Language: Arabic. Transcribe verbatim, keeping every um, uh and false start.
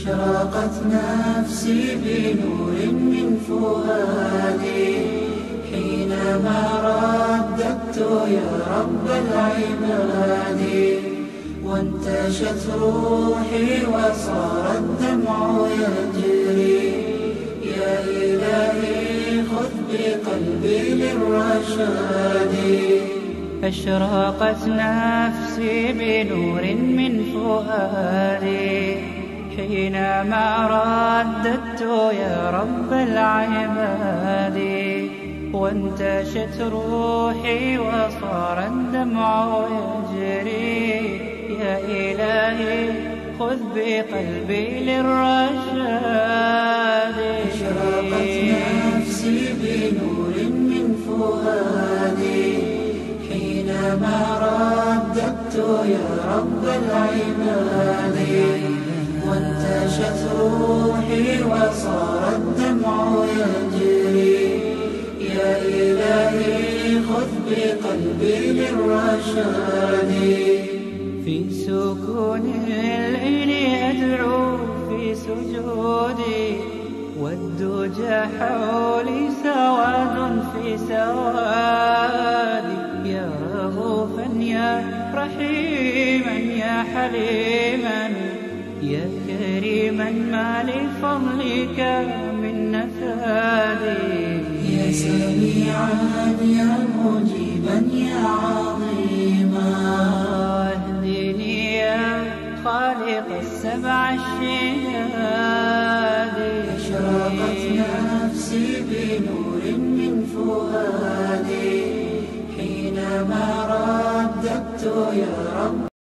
أشرقت نفسي بنور من فؤادي حينما رددت يا رب العباد، وانتشت روحي وصار الدمع يجري. يا إلهي خذ بقلبي للرشاد. أشرقت نفسي بنور من فؤادي حينما رددت يا رب العباد، وانتشت روحي وصار الدمع يجري. يا إلهي خذ بقلبي للرشاد. أشرقت نفسي بنور من فؤادي حينما رددت يا رب العباد، وانتشت روحي وصار الدمع يجري. يا إلهي خذ بقلبي للرشاد. في سكون الليل أدعو في سجودي، والدجى حولي سواد في سوادي. يا رؤوفا يا رحيما يا حليما يا كريما ما لفضلك من نفادي. يا سميعا يا مجيبا يا عظيما اهدني يا خالق السبع الشداد. أشرقت نفسي بنور من فؤادي حينما رددت يا رب